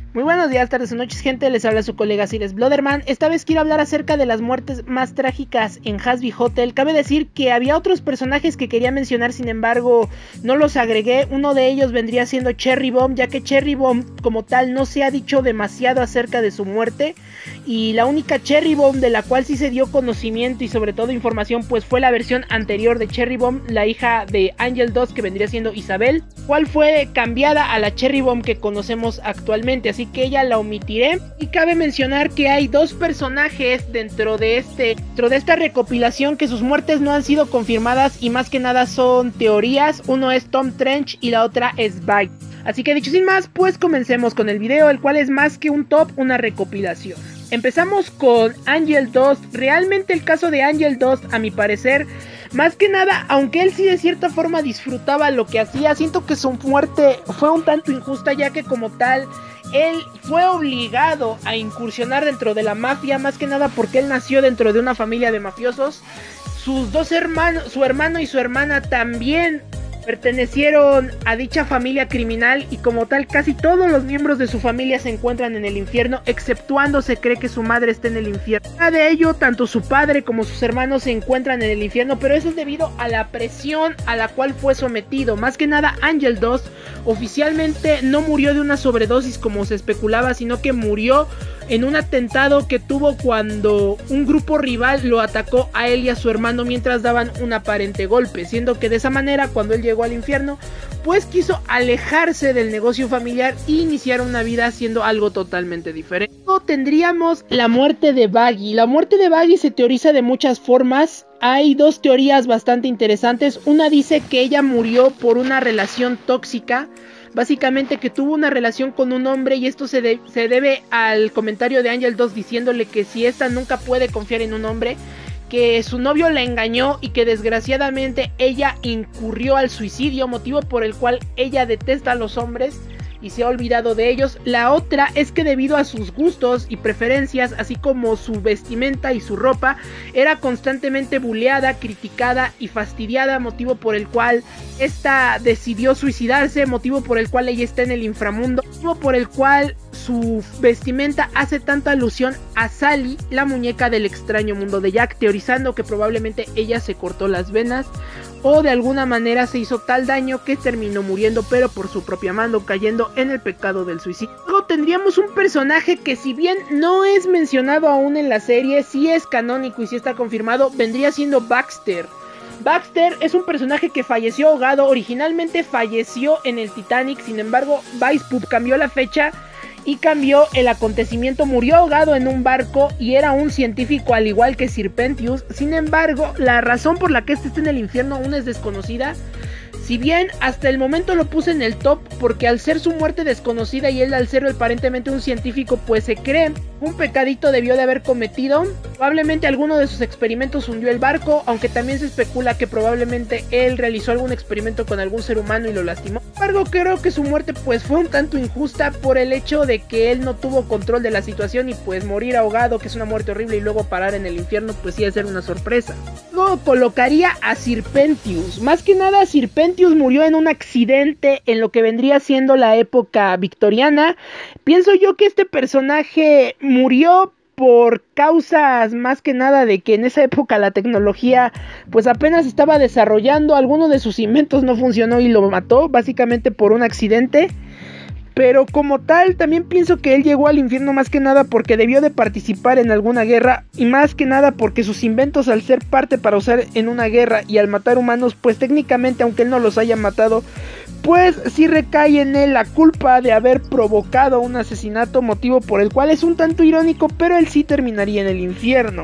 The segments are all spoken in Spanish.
Muy buenos días, tardes o noches, gente, les habla su colega Cires Bloderman. Esta vez quiero hablar acerca de las muertes más trágicas en Hazbin Hotel. Cabe decir que había otros personajes que quería mencionar, sin embargo no los agregué. Uno de ellos vendría siendo Cherry Bomb, ya que Cherry Bomb como tal no se ha dicho demasiado acerca de su muerte, y la única Cherry Bomb de la cual sí se dio conocimiento y sobre todo información pues fue la versión anterior de Cherry Bomb, la hija de Angel Dust, que vendría siendo Isabel, cual fue cambiada a la Cherry Bomb que conocemos actualmente, así que ella la omitiré. Y cabe mencionar que hay dos personajes dentro de esta recopilación que sus muertes no han sido confirmadas y más que nada son teorías. Uno es Tom Trench y la otra es Bite. Así que dicho sin más, pues comencemos con el video, el cual es más que un top, una recopilación. Empezamos con Angel Dust. Realmente el caso de Angel Dust, a mi parecer, más que nada, aunque él sí de cierta forma disfrutaba lo que hacía, siento que su muerte fue un tanto injusta, ya que como tal él fue obligado a incursionar dentro de la mafia, más que nada porque él nació dentro de una familia de mafiosos. Sus dos hermanos, su hermano y su hermana, también pertenecieron a dicha familia criminal, y como tal casi todos los miembros de su familia se encuentran en el infierno, exceptuando se cree que su madre está en el infierno. Fuera de ello, tanto su padre como sus hermanos se encuentran en el infierno, pero eso es debido a la presión a la cual fue sometido. Más que nada, Angel Dust oficialmente no murió de una sobredosis como se especulaba, sino que murió en un atentado que tuvo cuando un grupo rival lo atacó a él y a su hermano mientras daban un aparente golpe, siendo que de esa manera, cuando él llegó al infierno, pues quiso alejarse del negocio familiar e iniciar una vida haciendo algo totalmente diferente. Luego tendríamos la muerte de Baggy. La muerte de Baggy se teoriza de muchas formas. Hay dos teorías bastante interesantes. Una dice que ella murió por una relación tóxica, básicamente que tuvo una relación con un hombre, y esto se debe al comentario de Angel Dust diciéndole que si esta nunca puede confiar en un hombre, que su novio la engañó y que desgraciadamente ella incurrió al suicidio, motivo por el cual ella detesta a los hombres y se ha olvidado de ellos. La otra es que debido a sus gustos y preferencias, así como su vestimenta y su ropa, era constantemente buleada, criticada y fastidiada, motivo por el cual esta decidió suicidarse, motivo por el cual ella está en el inframundo, motivo por el cual su vestimenta hace tanta alusión a Sally, la muñeca del extraño mundo de Jack, teorizando que probablemente ella se cortó las venas o de alguna manera se hizo tal daño que terminó muriendo, pero por su propia mano, cayendo en el pecado del suicidio. Luego tendríamos un personaje que, si bien no es mencionado aún en la serie, sí es canónico y sí está confirmado, vendría siendo Baxter. Baxter es un personaje que falleció ahogado. Originalmente falleció en el Titanic, sin embargo Vicepub cambió la fecha y cambió el acontecimiento. Murió ahogado en un barco y era un científico al igual que Sir Pentius. Sin embargo, la razón por la que este está en el infierno aún es desconocida. Si bien hasta el momento lo puse en el top porque al ser su muerte desconocida y él al ser aparentemente un científico, pues se cree un pecadito debió de haber cometido. Probablemente alguno de sus experimentos hundió el barco, aunque también se especula que probablemente él realizó algún experimento con algún ser humano y lo lastimó. Sin embargo, creo que su muerte pues fue un tanto injusta por el hecho de que él no tuvo control de la situación, y pues morir ahogado, que es una muerte horrible, y luego parar en el infierno, pues sí, a ser una sorpresa. Luego colocaría a Sir Pentius. Más que nada, Sir Pentius murió en un accidente en lo que vendría siendo la época victoriana. Pienso yo que este personaje murió por causas más que nada de que en esa época la tecnología pues apenas estaba desarrollando. Alguno de sus inventos no funcionó y lo mató, básicamente por un accidente. Pero como tal, también pienso que él llegó al infierno más que nada porque debió de participar en alguna guerra, y más que nada porque sus inventos, al ser parte para usar en una guerra y al matar humanos, pues técnicamente, aunque él no los haya matado, pues sí recae en él la culpa de haber provocado un asesinato, motivo por el cual es un tanto irónico, pero él sí terminaría en el infierno.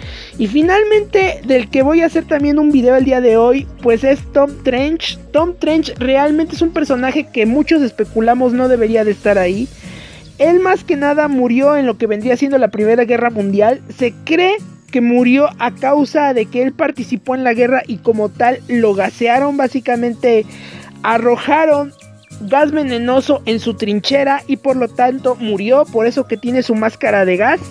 Y finalmente, del que voy a hacer también un video el día de hoy, pues es Tom Trench. Tom Trench realmente es un personaje que muchos especulamos no debería de estar ahí. Él más que nada murió en lo que vendría siendo la Primera Guerra Mundial. Se cree que murió a causa de que él participó en la guerra y como tal lo gasearon, básicamente arrojaron gas venenoso en su trinchera y por lo tanto murió, por eso que tiene su máscara de gas.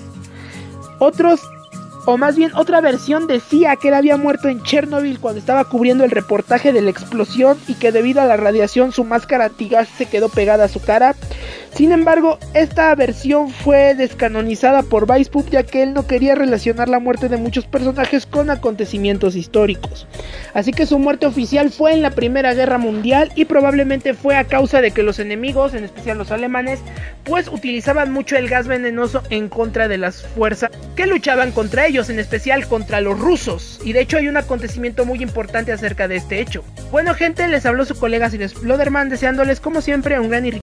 Otra versión decía que él había muerto en Chernobyl cuando estaba cubriendo el reportaje de la explosión y que debido a la radiación su máscara antigas se quedó pegada a su cara. Sin embargo, esta versión fue descanonizada por Weishaupt, ya que él no quería relacionar la muerte de muchos personajes con acontecimientos históricos. Así que su muerte oficial fue en la Primera Guerra Mundial y probablemente fue a causa de que los enemigos, en especial los alemanes, pues utilizaban mucho el gas venenoso en contra de las fuerzas que luchaban contra ellos, en especial contra los rusos. Y de hecho hay un acontecimiento muy importante acerca de este hecho. Bueno gente, les habló su colega Sir Sploderman, deseándoles como siempre un gran y